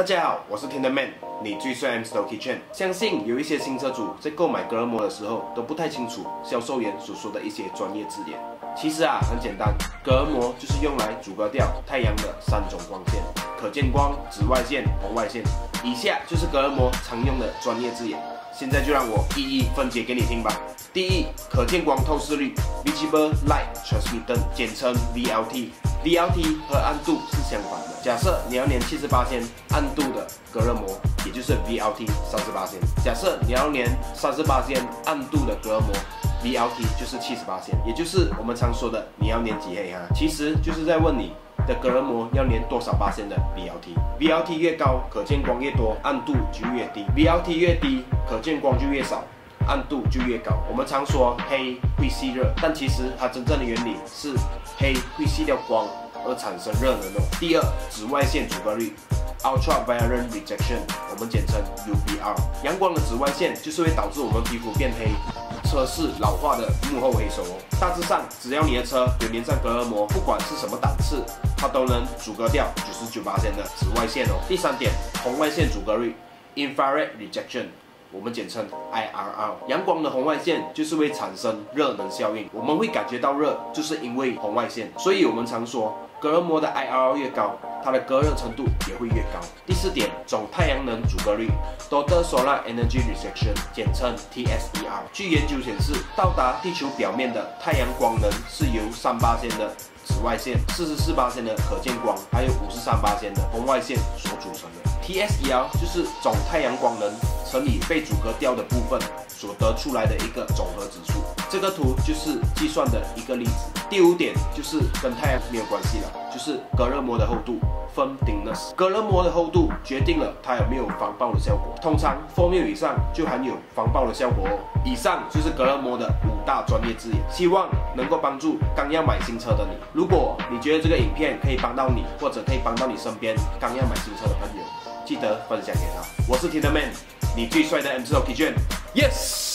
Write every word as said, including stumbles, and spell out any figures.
大家好，我是 Tinderman， 你最帅 M Style Kitchen。相信有一些新车主在购买隔热膜的时候都不太清楚销售员所说的一些专业字眼。其实啊，很简单，隔热膜就是用来阻隔掉太阳的三种光线：可见光、紫外线、红外线。以下就是隔热膜常用的专业字眼，现在就让我一一分解给你听吧。第一，可见光透视率 （Visible Light Transmittance），简称 V L T。V L T 和暗度是相反的。假设你要粘七十八%暗度的隔热膜，也就是 V L T 三十八%。假设你要粘三十八%暗度的隔热膜 ，V L T 就是七十八%，也就是我们常说的你要粘几黑哈，其实就是在问你的隔热膜要粘多少巴仙的 V L T。V L T 越高，可见光越多，暗度就越低 ；V L T 越低，可见光就越少，暗度就越高。我们常说黑会吸热，但其实它真正的原理是黑会吸掉光而产生热能哦。第二，紫外线阻隔率 （Ultraviolet Rejection）， 我们简称 U V R。阳光的紫外线就是会导致我们皮肤变黑，车是老化的幕后黑手哦。大致上，只要你的车有粘上隔热膜，不管是什么档次，它都能阻隔掉 百分之九十九 的紫外线哦。第三点，红外线阻隔率 （Infrared Rejection）。我们简称 I R R。阳光的红外线就是会产生热能效应，我们会感觉到热，就是因为红外线。所以我们常说，隔热膜的 I R R 越高，它的隔热程度也会越高。第四点，总太阳能阻隔率 （Total Solar Energy Rejection）， 简称 T S E R。据研究显示，到达地球表面的太阳光能是由 百分之三 的紫外线、百分之四十四 的可见光，还有 百分之五十三 的红外线所组成的。T S E R 就是总太阳光能乘以被阻隔掉的部分所得出来的一个总和指数。这个图就是计算的一个例子。第五点就是跟太阳没有关系了，就是隔热膜的厚度 （Film Thickness）。隔热膜的厚度决定了它有没有防爆的效果。通常 四 mm 以上就含有防爆的效果哦。以上就是隔热膜的五大专业字眼，希望能够帮助刚要买新车的你。如果你觉得这个影片可以帮到你，或者可以帮到你身边刚要买新车的朋友，记得分享给他。我是 Tinderman， 你最帅的 M Style Kitchen。Yes。